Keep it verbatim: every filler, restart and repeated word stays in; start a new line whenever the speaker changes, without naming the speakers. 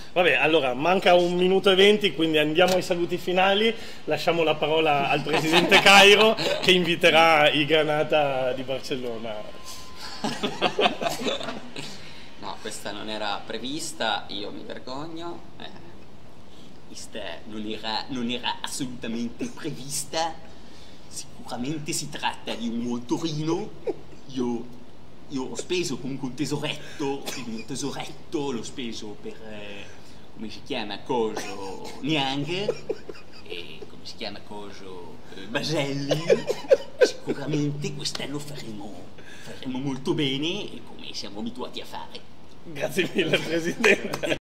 Vabbè, allora manca un minuto e venti, quindi andiamo ai saluti finali. Lasciamo la parola al presidente Cairo che inviterà i Granata di Barcellona.
No, questa non era prevista, io mi vergogno. Eh, questa non era, non era assolutamente prevista. Sicuramente si tratta di un motorino. Io. Io ho speso comunque un tesoretto, un tesoretto l'ho speso per, eh, come si chiama, coso, Niang, e come si chiama, coso, eh, Baselli. Sicuramente quest'anno faremo, faremo molto bene, come siamo abituati a fare.
Grazie mille, presidente.